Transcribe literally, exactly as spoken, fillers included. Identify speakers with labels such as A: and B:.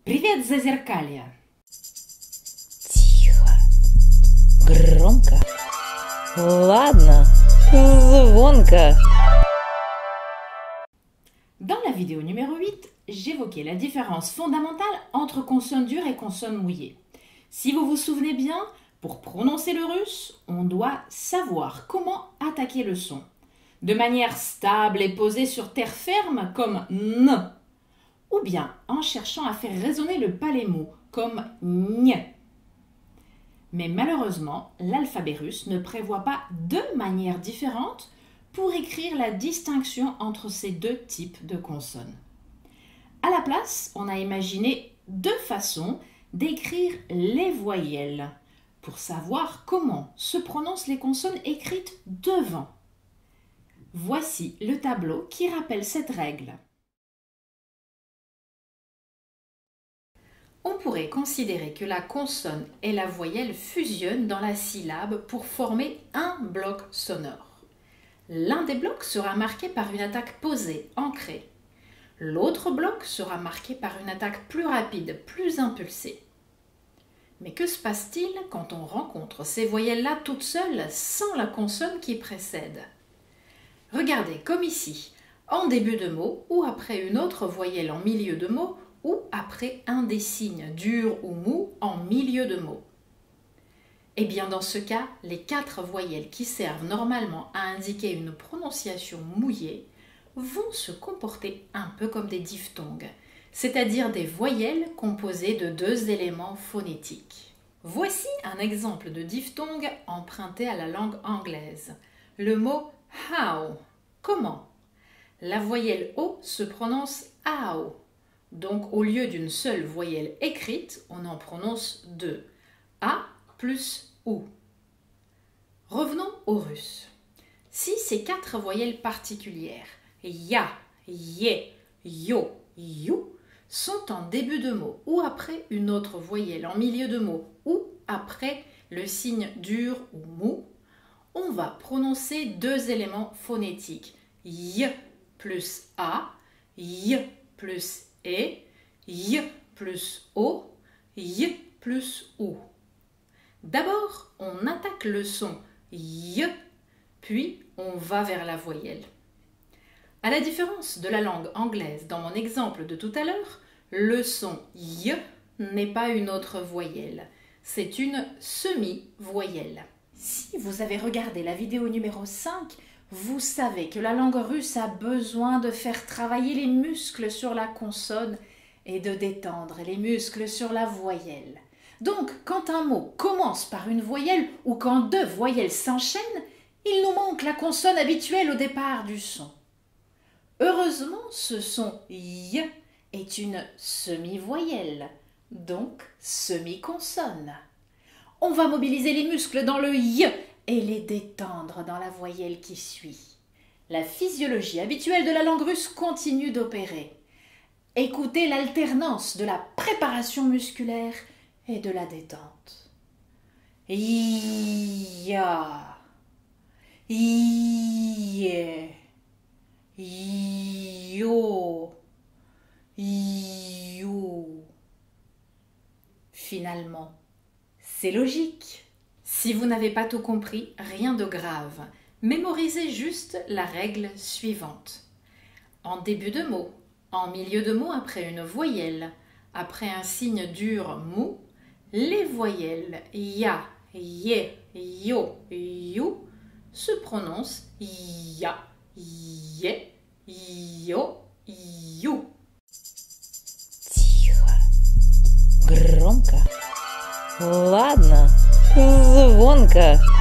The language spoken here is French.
A: Привет, Зазеркалье!
B: Тихо. Громко. Ладно. Звонко.
A: Dans la vidéo numéro huit, j'évoquais la différence fondamentale entre consonne dure et consonne mouillée. Si vous vous souvenez bien, pour prononcer le russe, on doit savoir comment attaquer le son. De manière stable et posée sur terre ferme comme N, ou bien en cherchant à faire résonner le palais mou comme Ñ. Mais malheureusement, l'alphabet russe ne prévoit pas deux manières différentes pour écrire la distinction entre ces deux types de consonnes. À la place, on a imaginé deux façons d'écrire les voyelles pour savoir comment se prononcent les consonnes écrites devant. Voici le tableau qui rappelle cette règle. On pourrait considérer que la consonne et la voyelle fusionnent dans la syllabe pour former un bloc sonore. L'un des blocs sera marqué par une attaque posée, ancrée. L'autre bloc sera marqué par une attaque plus rapide, plus impulsée. Mais que se passe-t-il quand on rencontre ces voyelles-là toutes seules, sans la consonne qui précède? Regardez, comme ici, en début de mot ou après une autre voyelle en milieu de mot, ou après un des signes dur ou mou en milieu de mot. Eh bien, dans ce cas, les quatre voyelles qui servent normalement à indiquer une prononciation mouillée vont se comporter un peu comme des diphtongues, c'est-à-dire des voyelles composées de deux éléments phonétiques. Voici un exemple de diphtongue emprunté à la langue anglaise. Le mot how. Comment? La voyelle O se prononce ao. Donc, au lieu d'une seule voyelle écrite, on en prononce deux. A plus OU. Revenons au russe. Si ces quatre voyelles particulières, ya, ye, yo, you, sont en début de mot ou après une autre voyelle en milieu de mot ou après le signe dur ou mou, on va prononcer deux éléments phonétiques. Y plus A, y plus E, y plus O, y plus ou. D'abord, on attaque le son y, puis on va vers la voyelle. À la différence de la langue anglaise dans mon exemple de tout à l'heure, le son y n'est pas une autre voyelle, c'est une semi-voyelle. Si vous avez regardé la vidéo numéro cinq, vous savez que la langue russe a besoin de faire travailler les muscles sur la consonne et de détendre les muscles sur la voyelle. Donc, quand un mot commence par une voyelle ou quand deux voyelles s'enchaînent, il nous manque la consonne habituelle au départ du son. Heureusement, ce son y est une semi-voyelle, donc semi-consonne. On va mobiliser les muscles dans le y et les détendre dans la voyelle qui suit. La physiologie habituelle de la langue russe continue d'opérer. Écoutez l'alternance de la préparation musculaire et de la détente. Ya, yé, yo, you. Finalement, c'est logique. Si vous n'avez pas tout compris, rien de grave. Mémorisez juste la règle suivante. En début de mot, en milieu de mot après une voyelle, après un signe dur mou, les voyelles ya, ye, yo, you se prononcent ya, ye, yo, you.
B: Тихо. Громко. Ладно. Звонко.